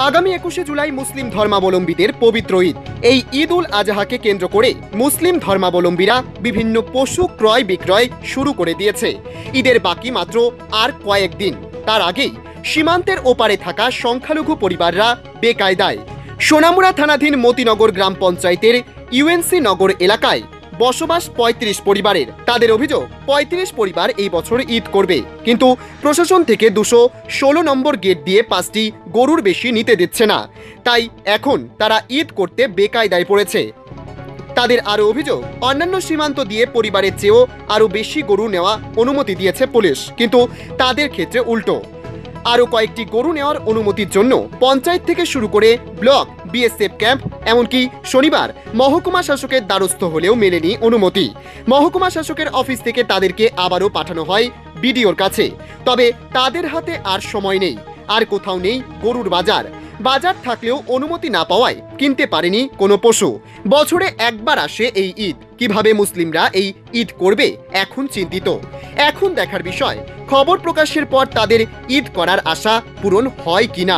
আগামী 21শে জুলাই মুসলিম ধর্মাবলম্বীদের পবিত্র ঈদ। এই ঈদ উল আজহাকে কেন্দ্র করে মুসলিম ধর্মাবলম্বীরা বিভিন্ন পশু ক্রয় বিক্রয় শুরু করে দিয়েছে। ঈদের বাকি মাত্র আর কয়েকদিন, তার আগেই সীমান্তের ওপারে থাকা সংখ্যালঘু পরিবাররা বেকায়দায়। সোনামুড়া থানাধীন মতিনগর গ্রাম পঞ্চায়েতের ইউএনসি নগর এলাকায় বসবাস ৩৫ পরিবারের। তাদের অভিযোগ ৩৫ পরিবার এই বছর ঈদ করবে, কিন্তু প্রশাসন থেকে ২১৬ নম্বর গেট দিয়ে ৫টি গরুর বেশি নিতে দিচ্ছে না। তাই এখন তারা ঈদ করতে বেকায়দায় পড়েছে। তাদের আরও অভিযোগ, অন্যান্য সীমান্ত দিয়ে পরিবারের চেয়েও আরও বেশি গরু নেওয়া অনুমতি দিয়েছে পুলিশ, কিন্তু তাদের ক্ষেত্রে উল্টো। আরও কয়েকটি গরু নেওয়ার অনুমতির জন্য পঞ্চায়েত থেকে শুরু করে ব্লক, বিএসএফ ক্যাম্প, এমনকি শনিবার মহকুমা শাসকের দ্বারস্থ হলেও মেলেনি অনুমতি। মহকুমা শাসকের অফিস থেকে তাদেরকে আবারও পাঠানো হয় বিডিওর কাছে, তবে তাদের হাতে আর সময় নেই। আর কোথাও নেই গরুর বাজার। বাজার থাকলেও অনুমতি না পাওয়ায় কিনতে পারেনি কোনো পশু। বছরে একবার আসে এই ঈদ, কিভাবে মুসলিমরা এই ঈদ করবে এখন চিন্তিত। এখন দেখার বিষয়, খবর প্রকাশের পর তাদের ঈদ করার আশা পূরণ হয় কিনা।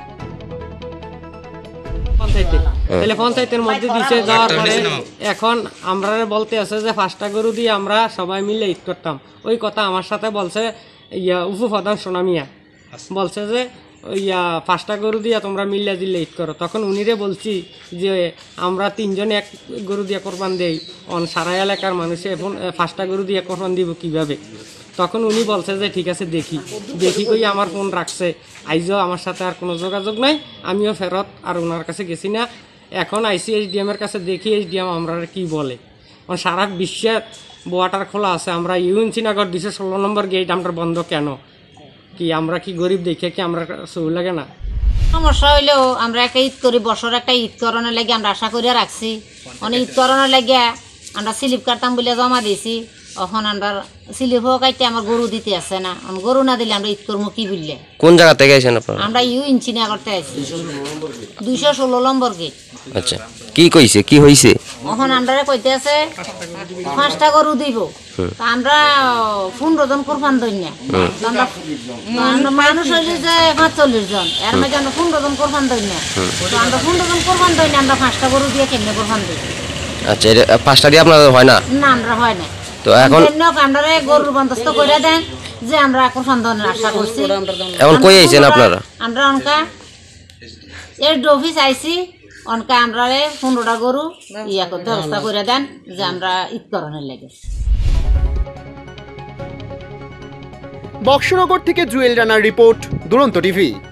পঞ্চায়েতের মধ্যে দিছে যাওয়ার পরে এখন আমরা বলতে আছে যে 5টা গরু দিয়ে আমরা সবাই মিলে ঈদ করতাম। ওই কথা আমার সাথে বলছে উপপ্রধান সোনামিয়া, বলছে যে 5টা গরু দিয়ে তোমরা মিল্লা দিলে ঈদ করো। তখন উনিরে বলছি যে আমরা 3 জনে এক গরু দিয়ে কোরবান দেই, সারা এলাকার মানুষে এখন 5টা গরু দিয়ে কোরবান দিব কিভাবে। তখন উনি বলছে যে ঠিক আছে দেখি কই আমার ফোন রাখছে। আইজও আমার সাথে আর কোনো যোগাযোগ নাই, আমিও ফেরত আর ওনার কাছে গেছি না। এখন আইসি এসডিএমের কাছে দেখি এসডিএম আমরা কি বলে। সারা বিশ্বের বোয়াটার খোলা আছে, আমরা ইউএনসি নগর 216 নম্বর গেট আমরা বন্ধ কেন? কি আমরা কি গরিব দেখে কি আমরা সই লাগে না? সমস্যা হইলেও আমরা একটা ঈদ করি, বছর একটা ঈদ করানোর লাগে আমরা আশা করিয়া রাখছি। অনেক ঈদ করানোর লাগে আমরা স্লিপ কাটতাম বলে জমা দিয়েছি। এখন আমরা স্লিপ কাটতে আমার গরু দিতে আসে না, গরু না দিলে আমরা ঈদ করবো কি বললে। কোন জায়গা থেকে আইছেন আপনারা? আমরা ইউএনসি না করতে আসছি 216 নম্বর গেট। আচ্ছা, কি কইছে, কি হইছে? এখন আমরা কইতে আছে 5টা গরু দিব, আমরা 15 জন কোরবান দই না। আমরা মানুষ হইলে যে 45 জন, এর মধ্যে আমরা 15 জন কোরবান দই না। তো আমরা 15 জন কোরবান দই না, আমরা 5টা গরু দিয়ে কেমনে কোরবান দিই? আচ্ছা, 5টা দিয়ে আপনাদের হয় না? না, আমরা হয় না। তো এখন আমরা গরুর বন্দোবস্ত করে দেন যে আমরা কোরবান দেওয়ার আশা করছি। এখন কই আইছেন আপনারা? আমরা অনকা এর অফিস আইছি, অনকা আমরা 15টা গরু ব্যবস্থা করে দেন যে আমরা ঈদ করানোর লাগে। বক্সনগর থেকে জুয়েল রানার রিপোর্ট, দুরন্ত টিভি।